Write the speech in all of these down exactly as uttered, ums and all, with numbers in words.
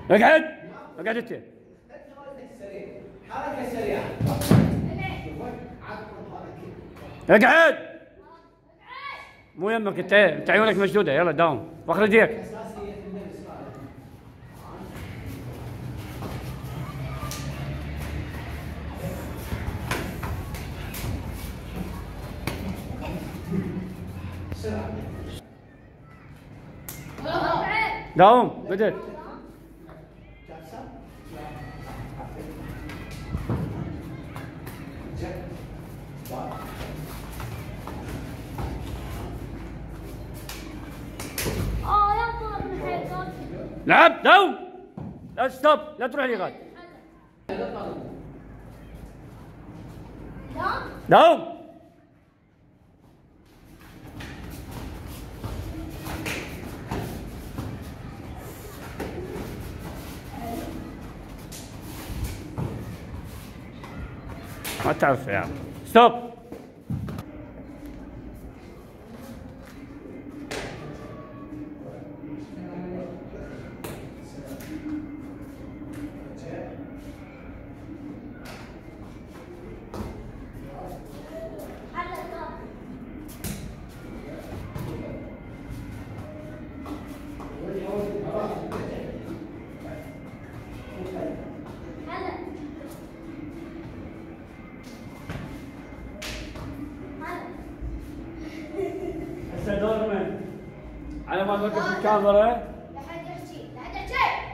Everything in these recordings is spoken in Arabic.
اقعد. اقعد انت. حركة سريعة. اقعد. مو يمك انت، انت عيونك مشدودة، يلا داوم، واخرج يديك. داوم، بدت. لعب، داوم. لا ستوب، لا تروح لي غاد. داوم. ما تعرف يا عم. ستوب. هسه دور من؟ على ما توقف الكاميرا. لا حد يحكي، لا حد يحكي.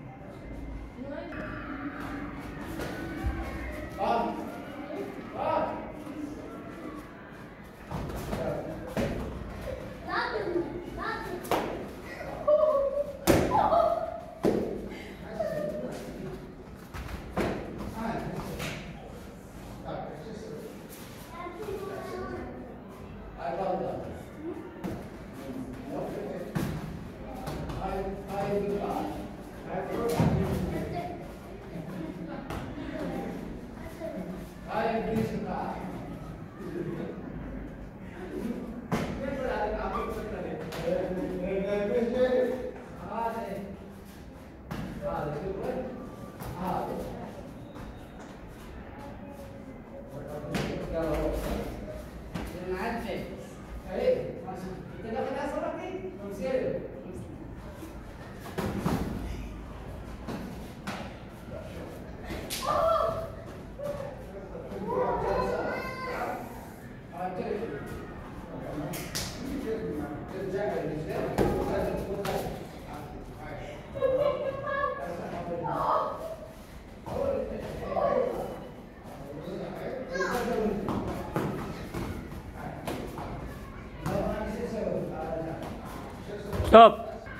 ستوب.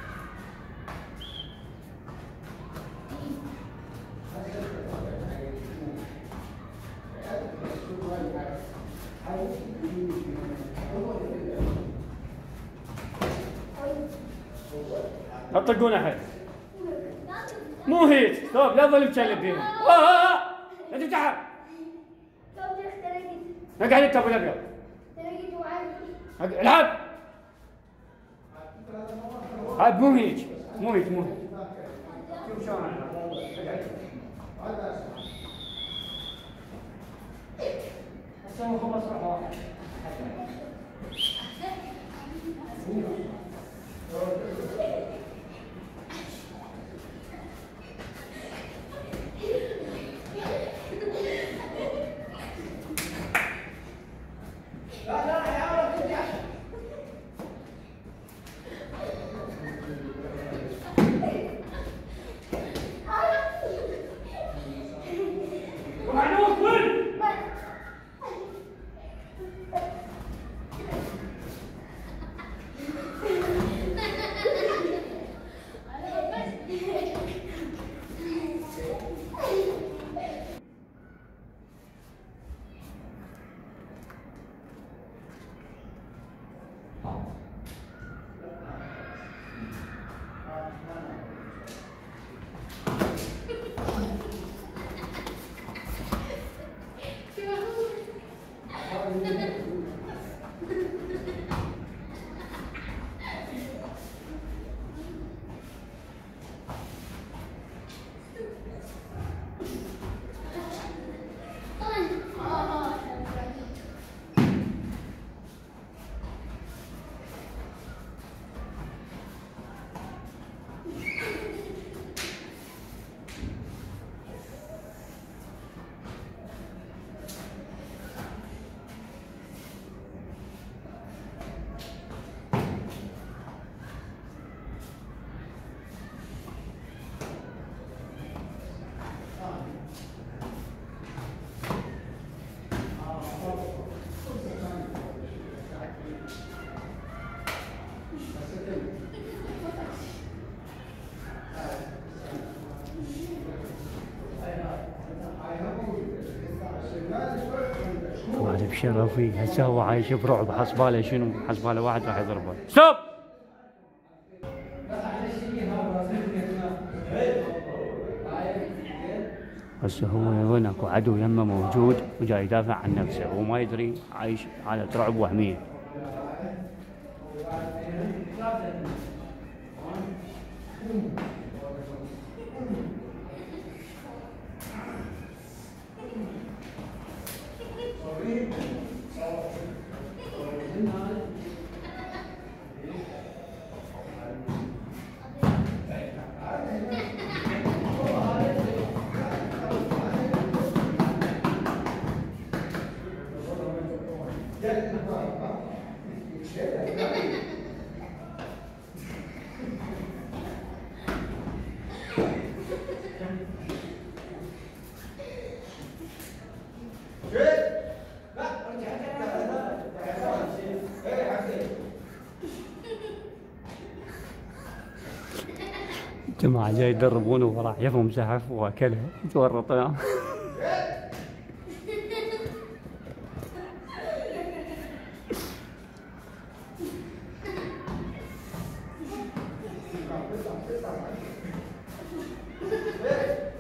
لا تطقون احد. مو هيك، ستوب، لا تظل مشلب فيهم. لا تفتحها. اقعد انت ابو الابيض. العب. هاد مو هيك، مو هيك، مو هيك. شوف شلون العب. هسه هو خلص راح واحد. شرفي هسه هو عايش برعب، حسباله شنو؟ حسباله واحد راح يضربه. ستوب. هسه هو يظن اكو عدو يمه موجود وجاي يدافع عن نفسه، هو ما يدري عايش حالة رعب وهمية. جماعة جاي يدربونه وراح يفهم زحف واكلها يتورطون. Hey!